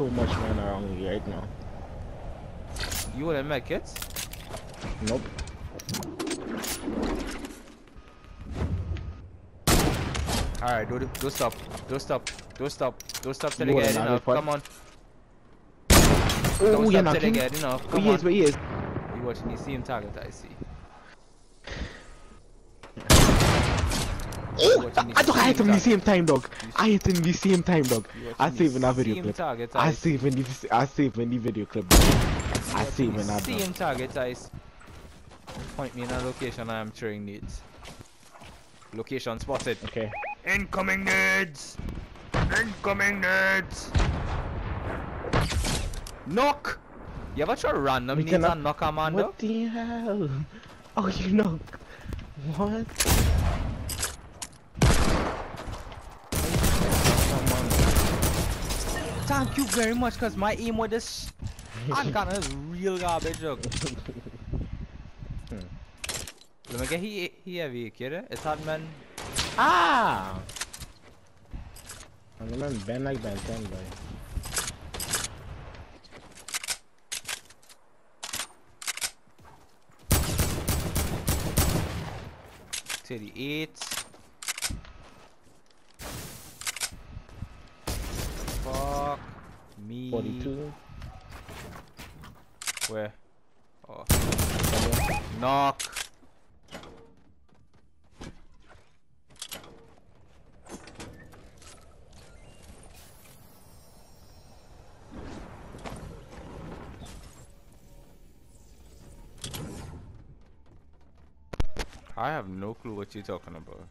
so much man around me right now. You wouldn't make it? Nope. Alright, don't stop. Don't stop. Don't stop. Don't stop till You they get wouldn't have enough. it, Come on. Oh, Don't you're stop till they knocking? get enough. Oh, Come he on. is, but he is. You watching the same target I see. Oh, I don't hit him the same time, dog. I hit him the same time, dog. I save in that video clip. I save in the video clip. I save in that. Same target eyes. Point me in a location I am throwing needs. Location spotted. Okay. Incoming nades! Incoming nades! Knock! You ever try random We nades cannot- and knock a man What up? the hell? Oh, you know. What? Thank you very much, cause my aim with this handgun is real garbage. Look. Let me get he heavy, kid. It's hard man. Ah! I'm gonna bend like Ben 10, boy. To the 8. Fuck me. 42. Where? Oh. Knock. I have no clue what you're talking about.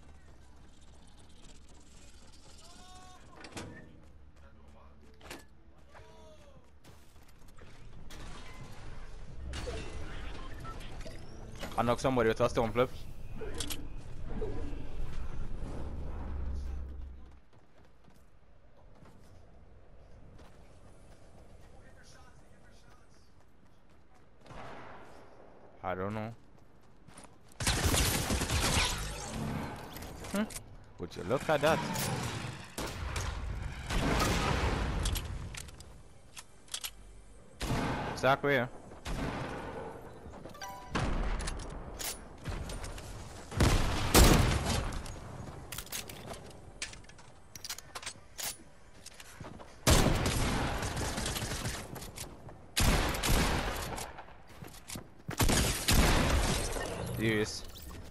I knocked somebody with a stone flip. I don't know. Would you look at that? Zach, where? Yes.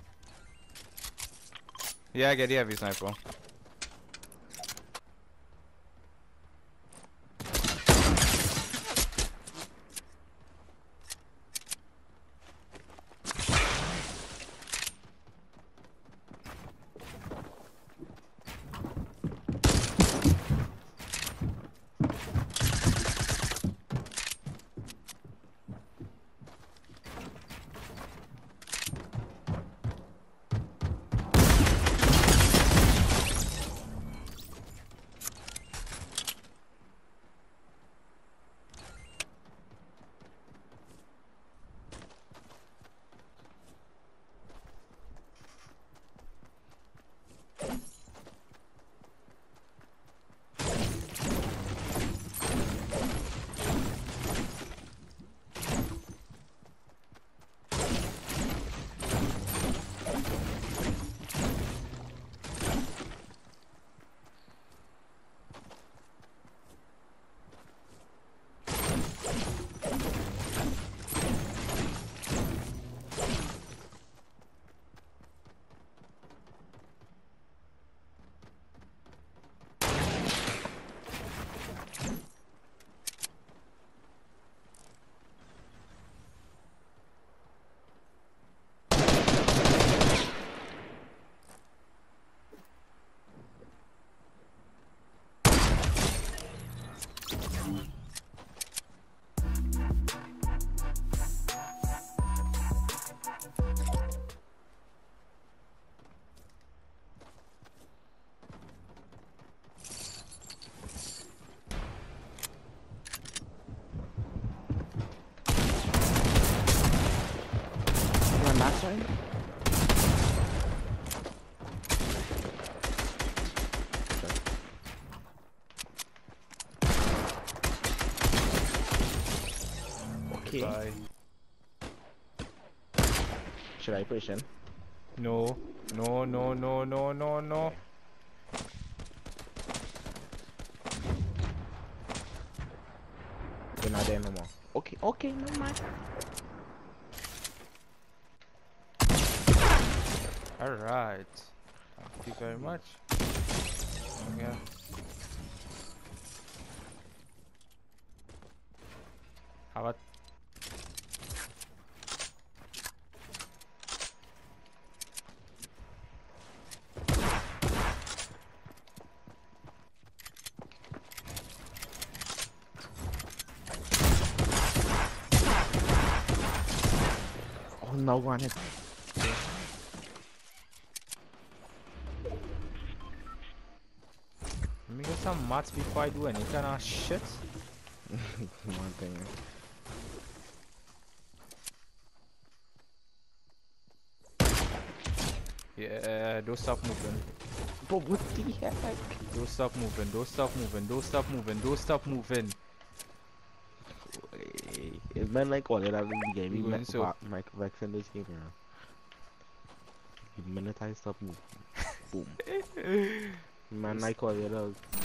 Yeah, I get the heavy sniper. Okay. Goodbye. Should I push in? No. No, no, no, no, no, no. You're not there no more. Okay, okay, no mind. Alright. Thank you very much. Yeah. How about Oh no one is let me get some mats before I do any kind of shit? one thing. Yeah, don't stop moving. But what the heck? Don't stop moving, don't stop moving, don't stop moving, don't stop moving. It's been like all that I've been getting You me going so? Mike Vex in this game, you know. The minute I stop moving, boom. Man, I call it out.